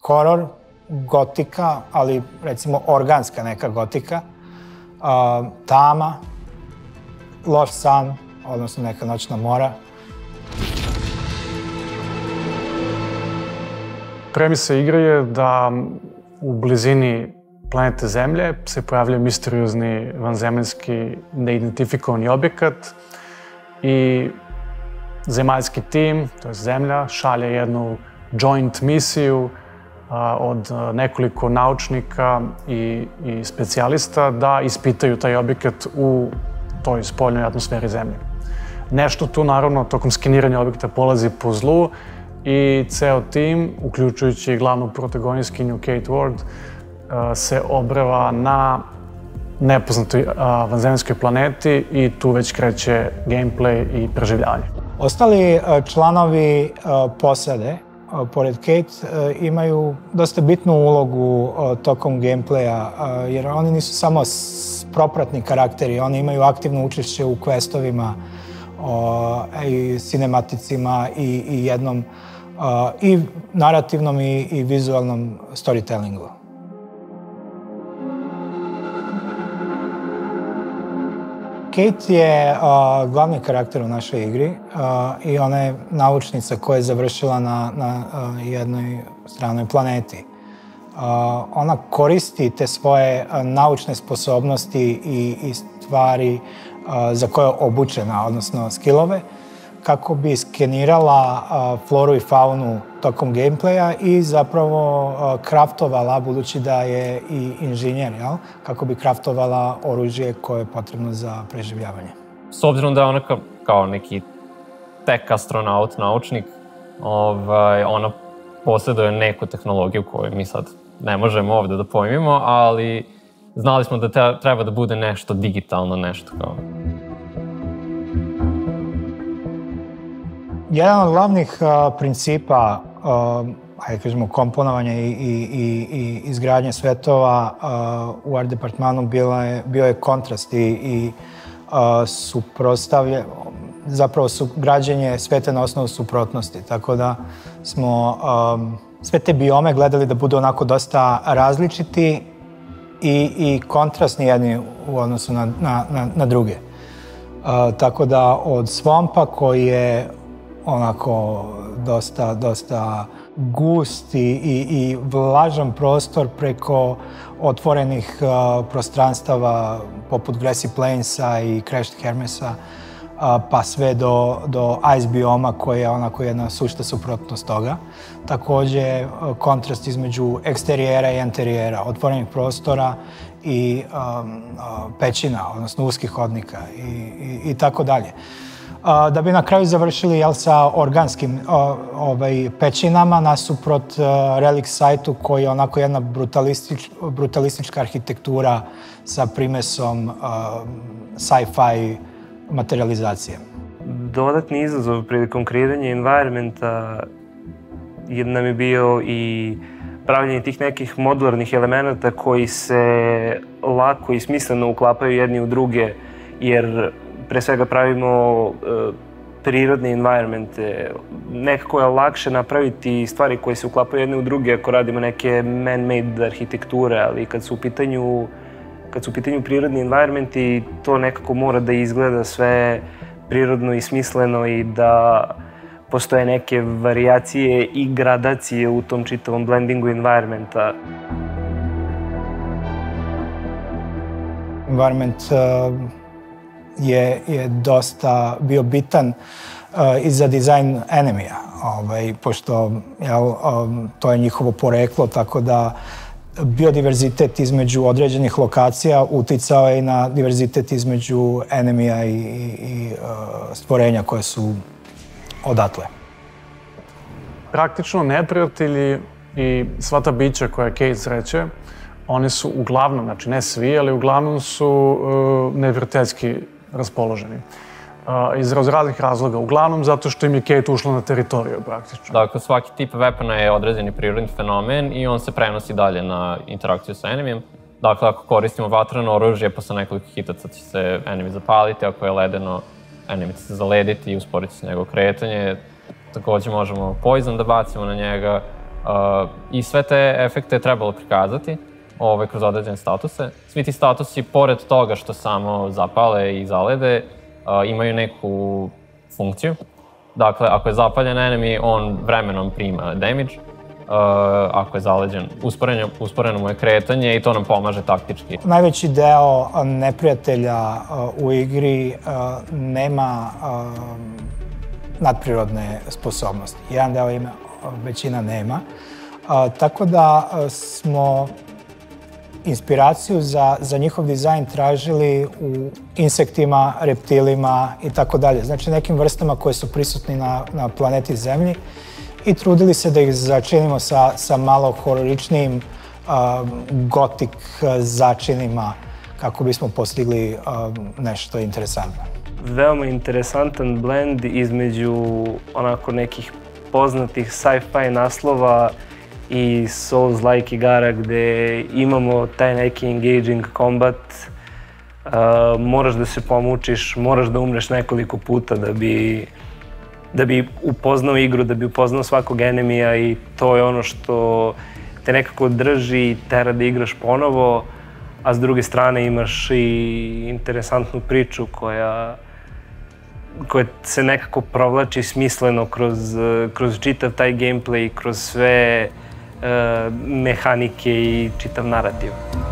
horor, gotika, ali recimo organska neka gotika, tama, loš san, odnosno neka noćna mora. Premisa igre je da u blizini planete Zemlje se pojavlja misteriozni vanzemaljski neidentifikovani objekat i zemaljski tim, to je Zemlja, šalje jednu joint misiju od nekoliko naučnika i specijalista da ispitaju taj objekat u toj spoljnoj atmosferi Zemlje. Nešto tu, naravno, tokom skeniranja objekta polazi po zlu i ceo tim, uključujući i glavnu protagonistkinju Kate Ward, se obreva na nepoznatoj vanzemaljskoj planeti i tu već kreće gameplay i preživljavanje. Ostali članovi posade, pored Kate, imaju dosta bitnu ulogu tokom gameplaya, jer oni nisu samo propratni karakteri, oni imaju aktivno učešće u questovima, i cinematicima i jednom i narativnom i vizualnom storytellingu. Kate je glavni karakter u našoj igri i ona je naučnica koja je završila na jednoj stranoj planeti. Ona koristi te svoje naučne sposobnosti i stvari za koje je obučena, odnosno skillove, kako bi skenirala floru i faunu tokom gameplaya i zapravo kraftovala, budući da je i inženjer, kako bi kraftovala oružje koje je potrebno za preživljavanje. S obzirom da je ona kao neki tech astronaut, naučnik, ona posjeduje neku tehnologiju koju mi sad ne možemo ovde da pojmimo, ali znali smo da treba da bude nešto digitalno, nešto kao... Jedan od glavnih principa, hajde kažemo, komponovanja i izgradnje svetova u art departmanu bio je kontrast i zapravo su građenje sveta na osnovu suprotnosti, tako da smo sve te biome gledali da budu onako dosta različiti i kontrastni jedni u odnosu na druge. Tako da od svampa koji je onako dosta gust i vlažan prostor preko otvorenih prostranstava poput Grassy Plainsa i Crashed Hermesa, pa sve do ice bioma koja je onako jedna sušta suprotnost toga. Takođe, kontrast između eksterijera i enterijera, otvorenih prostora i pećina, odnosno uskih hodnika i tako dalje. Da bi na kraju završili sa organskim pećinama nasuprot relic site-u koji je onako jedna brutalistička arhitektura sa primesom sci-fi materializacije. Dodatni izazov prilikom kreiranja environmenta nam je bio i pravljanje tih nekih modularnih elemenata koji se lako i smisleno uklapaju jedni u druge, jer pre svega pravimo prirodne environmente. Nekako je lakše napraviti stvari koje se uklapaju jedne u druge ako radimo neke man-made arhitekture, ali kad su u pitanju prirodni environmenti, to nekako mora da izgleda sve prirodno i smisleno i da postoje neke varijacije i gradacije u tom čitavom blendingu environmenta. Environment je dosta bio bitan i za dizajn enemija, pošto to je njihovo poreklo, tako da biodiverzitet između određenih lokacija uticao je i na diverzitet između enemija i stvorenja koje su odatle. Praktično, neprijatelji i sva ta bića koja Kate sreće, one su uglavnom, znači ne svi, ali uglavnom su neprijateljski raspoloženi. Iz raznih razloga. Uglavnom zato što im je Kate ušla na teritoriju, praktično. Dakle, svaki tip weapona je određeni prirodni fenomen i on se prenosi dalje na interakciju sa enemijem. Dakle, ako koristimo vatreno oružje, posle nekoliko hitaca će se enemi zapaliti, ako je ledeno, enemi će se zalediti i usporiti se njegovo kretanje. Takođe možemo poison da bacimo na njega, I sve te efekte je trebalo prikazati kroz određene statuse. Svi ti statusi, pored toga što samo zapale i zalede, imaju neku funkciju. Dakle, ako je zapaljen enemy, on vremenom prima damage. Ako je zaleđen, usporeno mu je kretanje i to nam pomaže taktički. Najveći deo neprijatelja u igri nema nadprirodne sposobnosti. Jedan deo ima, većina nema. Tako da smo inspiraciju za njihov dizajn tražili u insektima, reptilima i tako dalje. Znači nekim vrstama koje su prisutni na planeti Zemlji i trudili se da ih začinimo sa malo hororičnijim gotik začinima kako bismo postigli nešto interesantno. Veoma interesantan blend između onako nekih poznatih sci-fi naslova i Souls-like igara gde imamo taj neki engaging combat. Moraš da se pomučiš, moraš da umreš nekoliko puta da bi upoznao igru, da bi upoznao svakog enemija i to je ono što te nekako drži i tera da igraš ponovo, a s druge strane imaš i interesantnu priču koja se nekako provlači smisleno kroz čitav taj gameplay, kroz sve mehanike i čitav narativ.